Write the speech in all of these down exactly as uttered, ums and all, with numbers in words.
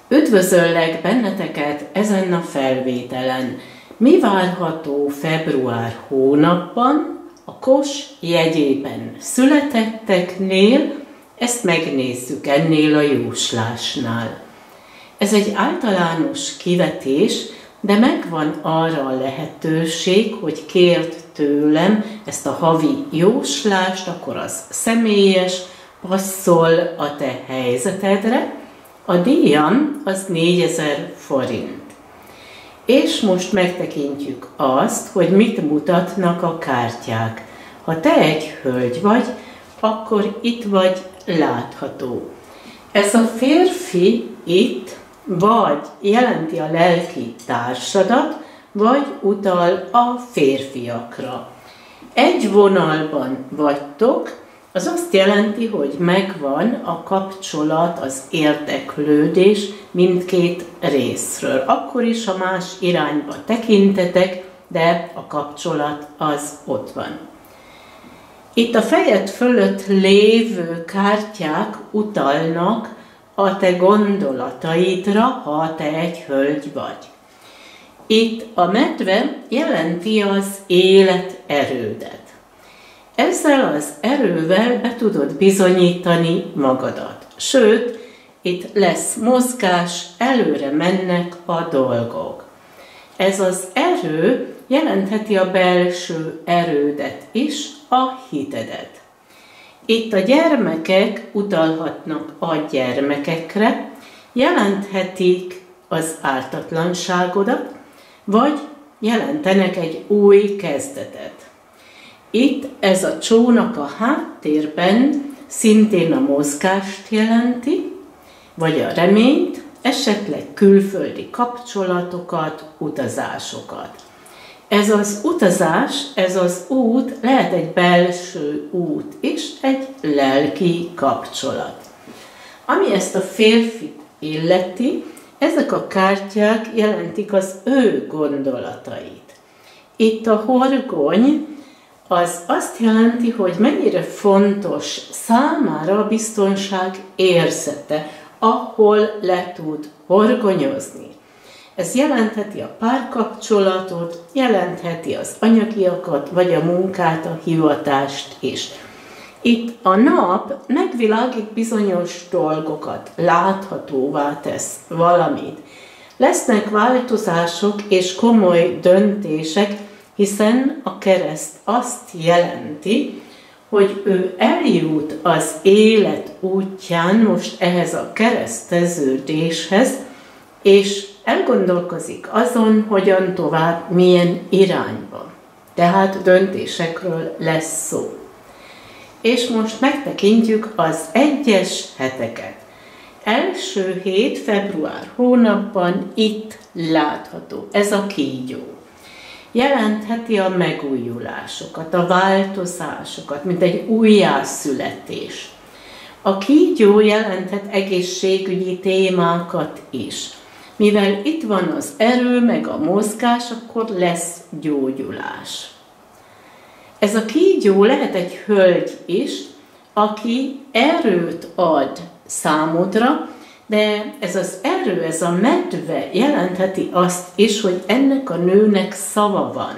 Üdvözöllek benneteket ezen a felvételen. Mi várható február hónapban a Kos jegyében születetteknél? Ezt megnézzük ennél a jóslásnál. Ez egy általános kivetés, de megvan arra a lehetőség, hogy kért tőlem ezt a havi jóslást, akkor az személyes, passzol a te helyzetedre. A díjam az négyezer forint. És most megtekintjük azt, hogy mit mutatnak a kártyák. Ha te egy hölgy vagy, akkor itt vagy látható. Ez a férfi itt vagy jelenti a lelki társadat, vagy utal a férfiakra. Egy vonalban vagytok, az azt jelenti, hogy megvan a kapcsolat, az érdeklődés mindkét részről. Akkor is, ha más irányba tekintetek, de a kapcsolat az ott van. Itt a fejed fölött lévő kártyák utalnak a te gondolataidra, ha te egy hölgy vagy. Itt a medve jelenti az életerődet. Ezzel az erővel be tudod bizonyítani magadat. Sőt, itt lesz mozgás, előre mennek a dolgok. Ez az erő jelentheti a belső erődet is, a hitedet. Itt a gyermekek utalhatnak a gyermekekre, jelenthetik az ártatlanságodat, vagy jelentenek egy új kezdetet. Itt ez a csónak a háttérben szintén a mozgást jelenti, vagy a reményt, esetleg külföldi kapcsolatokat, utazásokat. Ez az utazás, ez az út lehet egy belső út is, egy lelki kapcsolat. Ami ezt a férfit illeti, ezek a kártyák jelentik az ő gondolatait. Itt a horgony az azt jelenti, hogy mennyire fontos számára a biztonság érzete, ahol le tud horgonyozni. Ez jelentheti a párkapcsolatot, jelentheti az anyagiakat, vagy a munkát, a hivatást is. Itt a nap megvilágít bizonyos dolgokat, láthatóvá tesz valamit. Lesznek változások és komoly döntések, hiszen a kereszt azt jelenti, hogy ő eljut az élet útján most ehhez a kereszteződéshez, és elgondolkozik azon, hogyan tovább, milyen irányba. Tehát döntésekről lesz szó. És most megtekintjük az egyes heteket. Első hét február hónapban itt látható, ez a kígyó. Jelentheti a megújulásokat, a változásokat, mint egy újjászületés. A kígyó jelenthet egészségügyi témákat is. Mivel itt van az erő, meg a mozgás, akkor lesz gyógyulás. Ez a kígyó lehet egy hölgy is, aki erőt ad számodra, de ez az erő, ez a medve jelentheti azt is, hogy ennek a nőnek szava van.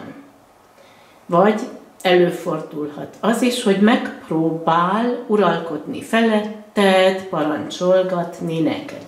Vagy előfordulhat az is, hogy megpróbál uralkodni feletted, parancsolgatni neked.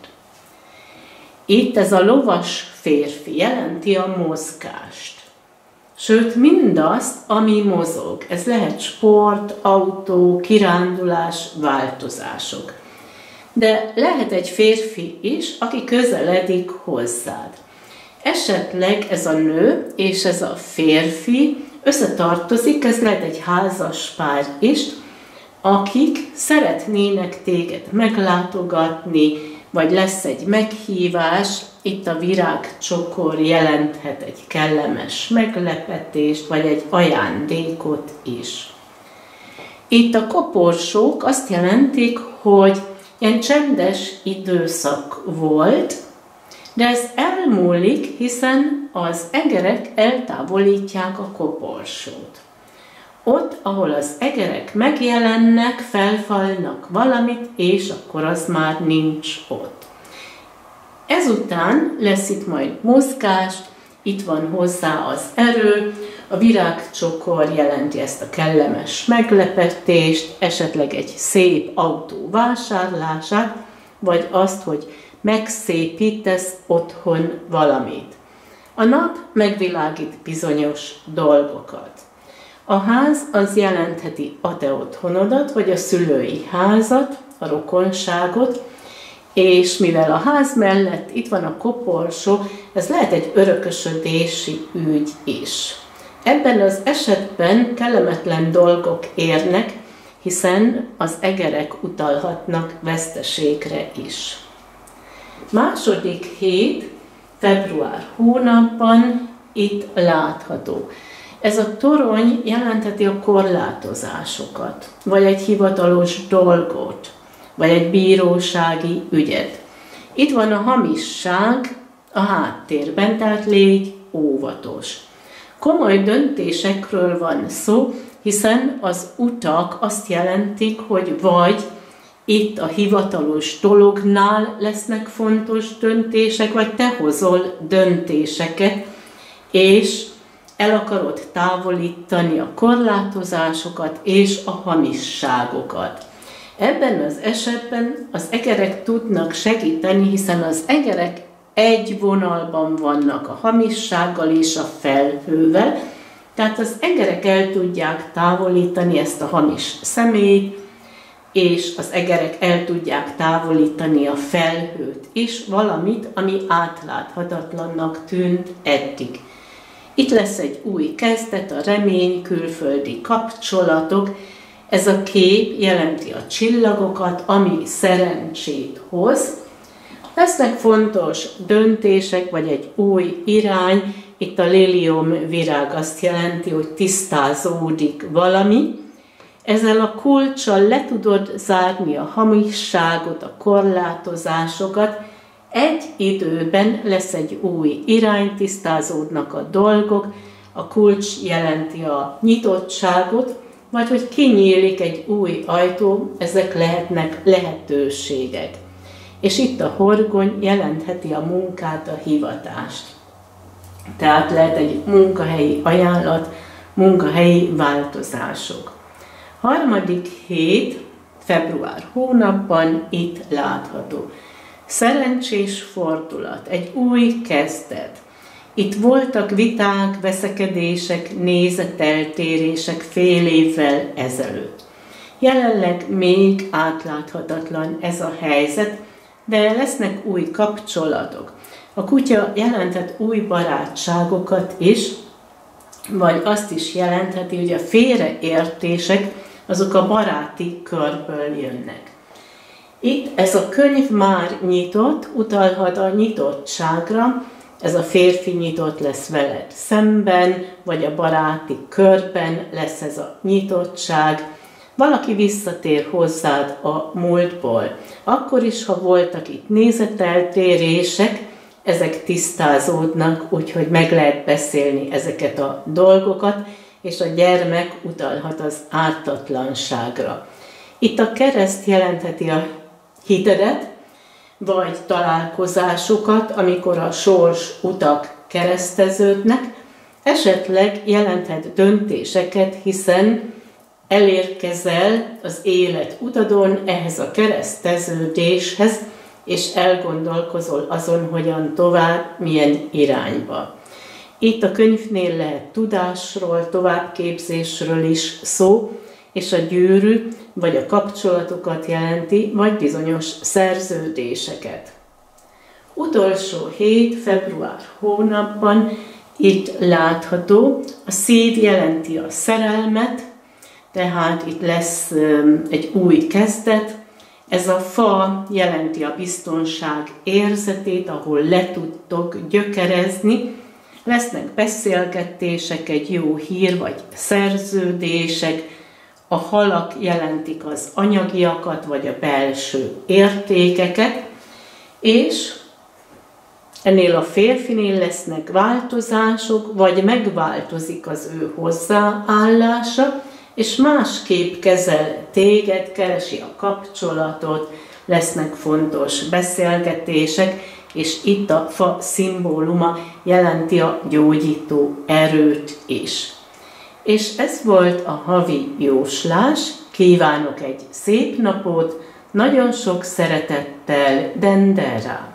Itt ez a lovas férfi jelenti a mozgást. Sőt, mindazt, ami mozog. Ez lehet sport, autó, kirándulás, változások. De lehet egy férfi is, aki közeledik hozzád. Esetleg ez a nő és ez a férfi összetartozik, ez lehet egy házas pár is, akik szeretnének téged meglátogatni, vagy lesz egy meghívás, itt a virágcsokor jelenthet egy kellemes meglepetést, vagy egy ajándékot is. Itt a koporsók azt jelentik, hogy ilyen csendes időszak volt, de ez elmúlik, hiszen az egerek eltávolítják a koporsót. Ott, ahol az egerek megjelennek, felfalnak valamit, és akkor az már nincs ott. Ezután lesz itt majd mozgás, itt van hozzá az erő, a virágcsokor jelenti ezt a kellemes meglepetést, esetleg egy szép autó vásárlását, vagy azt, hogy megszépítesz otthon valamit. A nap megvilágít bizonyos dolgokat. A ház az jelentheti a te otthonodat, vagy a szülői házat, a rokonságot, és mivel a ház mellett itt van a koporsó, ez lehet egy örökösödési ügy is. Ebben az esetben kellemetlen dolgok érnek, hiszen az egerek utalhatnak veszteségre is. Második hét, február hónapban itt látható. Ez a torony jelentheti a korlátozásokat, vagy egy hivatalos dolgot, vagy egy bírósági ügyet. Itt van a hamisság a háttérben, tehát légy óvatos. Komoly döntésekről van szó, hiszen az utak azt jelentik, hogy vagy itt a hivatalos dolognál lesznek fontos döntések, vagy te hozol döntéseket, és el akarod távolítani a korlátozásokat és a hamisságokat. Ebben az esetben az egerek tudnak segíteni, hiszen az egerek egy vonalban vannak a hamissággal és a felhővel, tehát az egerek el tudják távolítani ezt a hamis személyt, és az egerek el tudják távolítani a felhőt is, valamit, ami átláthatatlannak tűnt eddig. Itt lesz egy új kezdet, a remény, külföldi kapcsolatok. Ez a kép jelenti a csillagokat, ami szerencsét hoz. Lesznek fontos döntések, vagy egy új irány. Itt a lilium virág azt jelenti, hogy tisztázódik valami. Ezzel a kulccsal le tudod zárni a hamisságot, a korlátozásokat. Egy időben lesz egy új irány, tisztázódnak a dolgok. A kulcs jelenti a nyitottságot, vagy hogy kinyílik egy új ajtó, ezek lehetnek lehetőségek. És itt a horgony jelentheti a munkát, a hivatást. Tehát lehet egy munkahelyi ajánlat, munkahelyi változások. Harmadik hét, február hónapban itt látható. Szerencsés fordulat, egy új kezdet. Itt voltak viták, veszekedések, nézeteltérések fél évvel ezelőtt. Jelenleg még átláthatatlan ez a helyzet, de lesznek új kapcsolatok. A kutya jelenthet új barátságokat is, vagy azt is jelentheti, hogy a félreértések azok a baráti körből jönnek. Itt ez a könyv már nyitott, utalhat a nyitottságra, ez a férfi nyitott lesz veled szemben, vagy a baráti körben lesz ez a nyitottság. Valaki visszatér hozzád a múltból. Akkor is, ha voltak itt nézeteltérések, ezek tisztázódnak, úgyhogy meg lehet beszélni ezeket a dolgokat, és a gyermek utalhat az ártatlanságra. Itt a kereszt jelentheti a hitedet, vagy találkozásokat, amikor a sors utak kereszteződnek, esetleg jelenthet döntéseket, hiszen elérkezel az élet utadon ehhez a kereszteződéshez, és elgondolkozol azon, hogyan tovább, milyen irányba. Itt a könyvnél lehet tudásról, továbbképzésről is szó, és a gyűrű vagy a kapcsolatokat jelenti, vagy bizonyos szerződéseket. Utolsó hét, február hónapban itt látható, a szív jelenti a szerelmet, tehát itt lesz egy új kezdet. Ez a fa jelenti a biztonság érzetét, ahol le tudtok gyökerezni. Lesznek beszélgetések, egy jó hír vagy szerződések. A halak jelentik az anyagiakat, vagy a belső értékeket, és ennél a férfinél lesznek változások, vagy megváltozik az ő hozzáállása, és másképp kezel téged, keresi a kapcsolatot, lesznek fontos beszélgetések, és itt a fa szimbóluma jelenti a gyógyító erőt is. És ez volt a havi jóslás. Kívánok egy szép napot, nagyon sok szeretettel, Dendera!